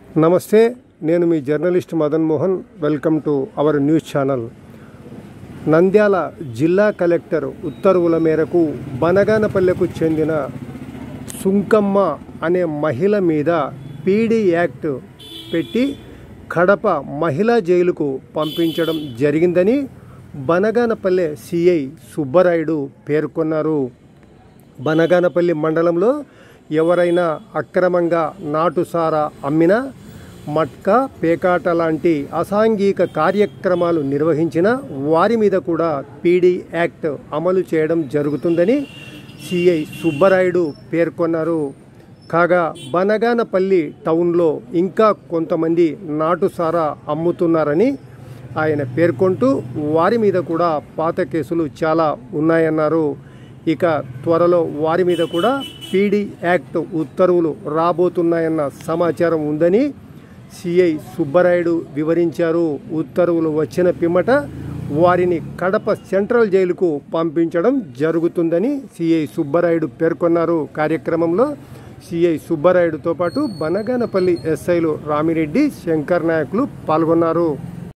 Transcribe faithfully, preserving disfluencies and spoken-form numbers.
నమస్తే, నేను మీ journalist Madan Mohan. Welcome to our news channel. Nandyal జిల్లా కలెక్టర్ ఉత్తర్వుల మేరకు బనగానపల్లెకు చెందిన సుంకమ్మ అనే మహిళ మీద పీడీ యాక్ట్ పెట్టి కడప మహిళా జైలుకు పంపించడం జరిగిందని బనగానపల్లె సిఐ సుబ్బరాయుడు పేర్కొన్నారు. బనగానపల్లి మండలంలో ఎవరైనా అక్రమంగా నాటుసారా అమ్మినా, మట్కా, పేకాట లాంటి అసాంఘిక కార్యక్రమాలు నిర్వహించిన వారి మీద కూడా పీడీ యాక్ట్ అమలు చేయడం జరుగుతుందని సిఐ సుబ్బరాయుడు పేర్కొన్నారు. కాగా బనగానపల్లి టౌన్లో ఇంకా కొంతమంది నాటుసారా అమ్ముతున్నారని ఆయన పేర్కొంటూ వారి మీద కూడా పాత కేసులు చాలా ఉన్నాయన్నారు. ఇక త్వరలో వారి మీద కూడా పీడీ యాక్ట్ ఉత్తర్వులు రాబోతున్నాయన్న సమాచారం ఉందని సిఐ సుబ్బరాయుడు వివరించారు. ఉత్తర్వులు వచ్చిన పిమ్మట వారిని కడప సెంట్రల్ జైలుకు పంపించడం జరుగుతుందని సిఐ సుబ్బరాయుడు పేర్కొన్నారు. కార్యక్రమంలో సిఐ సుబ్బరాయుడుతో పాటు బనగానపల్లి ఎస్ఐలు రామిరెడ్డి, శంకర్ నాయకులు పాల్గొన్నారు.